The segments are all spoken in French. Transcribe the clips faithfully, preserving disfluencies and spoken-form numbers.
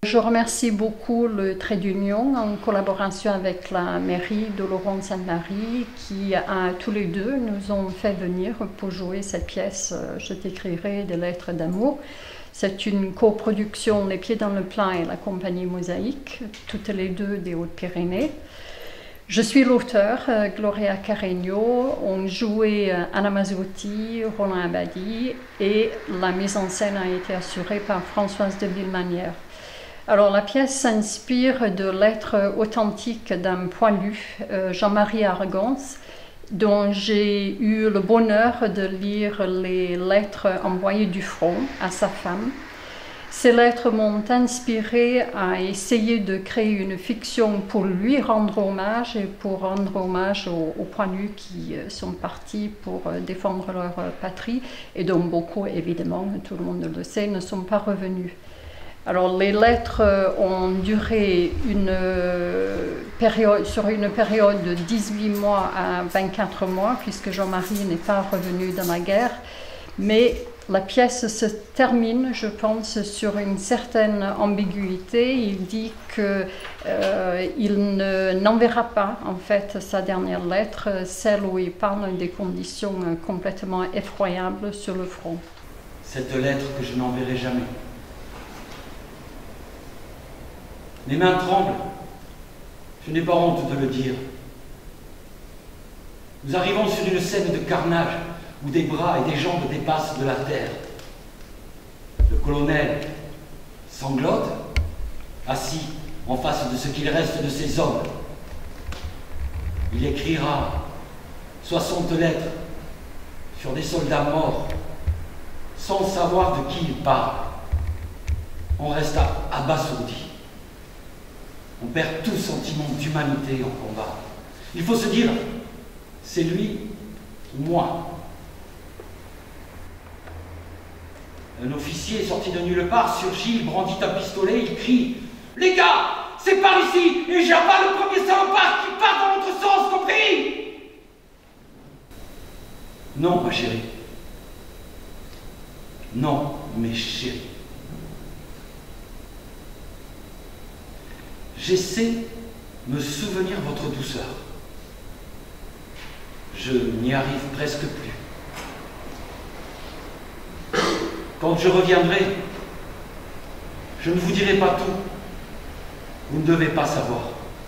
Je remercie beaucoup le Trait d'Union en collaboration avec la mairie d'Oloron-Sainte-Marie qui, à tous les deux, nous ont fait venir pour jouer cette pièce « Je t'écrirai des lettres d'amour ». C'est une coproduction Les Pieds dans le Plat et la compagnie Mosaïque, toutes les deux des Hautes-Pyrénées. Je suis l'auteur, Gloria Carreño, on jouait Anna Mazzotti, Roland Abadie et la mise en scène a été assurée par Françoise de Villemanière. Alors la pièce s'inspire de lettres authentiques d'un poilu, euh, Jean-Marie Argance, dont j'ai eu le bonheur de lire les lettres envoyées du front à sa femme. Ces lettres m'ont inspiré à essayer de créer une fiction pour lui rendre hommage et pour rendre hommage aux, aux poilus qui sont partis pour défendre leur patrie et dont beaucoup, évidemment, tout le monde le sait, ne sont pas revenus. Alors les lettres ont duré une période, sur une période de dix-huit mois à vingt-quatre mois, puisque Jean-Marie n'est pas revenu dans la guerre, mais la pièce se termine, je pense, sur une certaine ambiguïté. Il dit qu'il euh, n'enverra pas, en fait, sa dernière lettre, celle où il parle des conditions complètement effroyables sur le front. Cette lettre que je n'enverrai jamais. Mes mains tremblent, je n'ai pas honte de le dire. Nous arrivons sur une scène de carnage où des bras et des jambes dépassent de la terre. Le colonel sanglote, assis en face de ce qu'il reste de ses hommes. Il écrira soixante lettres sur des soldats morts, sans savoir de qui il parle. On reste abasourdi. On perd tout sentiment d'humanité en combat. Il faut se dire, c'est lui ou moi. Un officier sorti de nulle part surgit, il brandit un pistolet, il crie « Les gars, c'est par ici, et j'abats le premier salopard qui part dans l'autre sens, compris ?» Non, ma chérie. Non, mes chéris. J'essaie de me souvenir votre douceur. Je n'y arrive presque plus. Quand je reviendrai, je ne vous dirai pas tout. Vous ne devez pas savoir.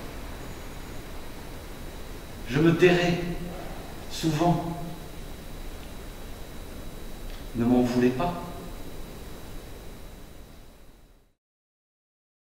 Je me tairai souvent. Ne m'en voulez pas.